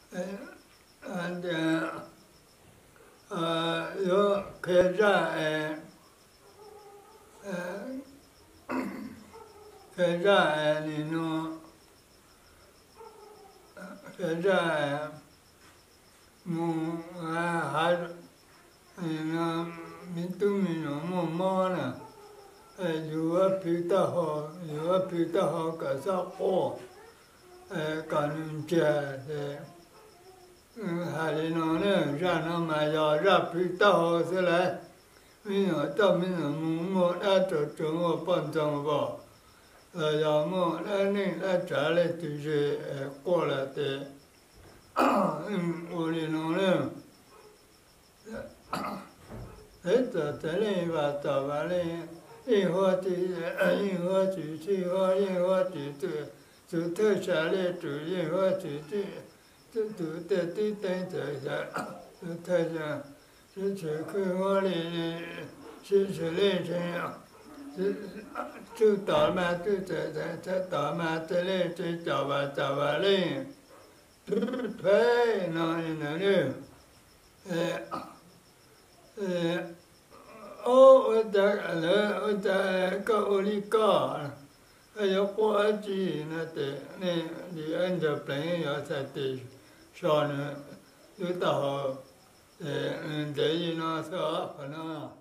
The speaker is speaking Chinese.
有开展开展那种开展还那民农忙呢，有个皮得好，有个皮得好，个啥好，感恩节的。还是那呢，让他们要让皮得好起来，没有到没有我那就我帮助吧。要我那那家里就是过来的，我的农人，这里吧，到完了，一号的，一号就七号，一号就特下来就一号就得这下，就特下，就看我的是来这样。就倒嘛，就倒嘛，这里就找吧嘞，对，那嘞，我在个屋里搞，还有花鸡那的，你按照朋友才得上呢，有到，这一那啥可能。